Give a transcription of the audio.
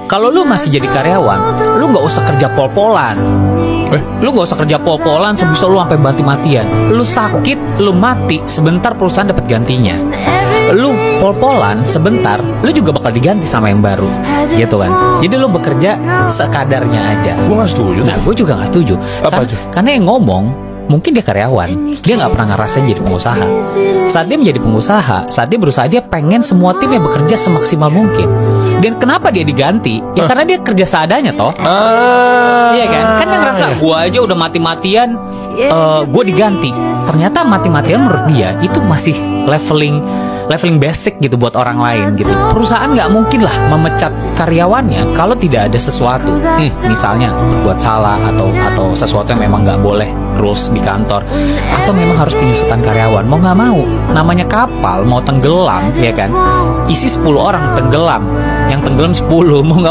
Kalau lu masih jadi karyawan, lu nggak usah kerja pol-polan. Lu nggak usah kerja pol-polan sebisa lu sampai mati-matian. Lu sakit, lu mati, sebentar perusahaan dapat gantinya. Lu pol-polan sebentar, lu juga bakal diganti sama yang baru, gitu kan. Jadi lu bekerja sekadarnya aja. Gue nggak setuju. Nah, gue juga nggak setuju. Apa itu? Karena yang ngomong mungkin dia karyawan, dia nggak pernah ngerasain jadi pengusaha. Saat dia menjadi pengusaha, saat dia berusaha, dia pengen semua tim yang bekerja semaksimal mungkin. Dan kenapa dia diganti? Ya karena dia kerja seadanya toh. Iya kan? Kan yang ngerasa gue aja udah mati-matian, gue diganti. Ternyata mati-matian menurut dia itu masih leveling basic gitu buat orang lain gitu. Perusahaan nggak mungkin lah memecat karyawannya kalau tidak ada sesuatu, misalnya berbuat salah atau sesuatu yang memang nggak boleh rules di kantor, atau memang harus penyusutan karyawan. Mau nggak mau, namanya kapal mau tenggelam, ya kan? Isi 10 orang tenggelam, yang tenggelam 10, mau nggak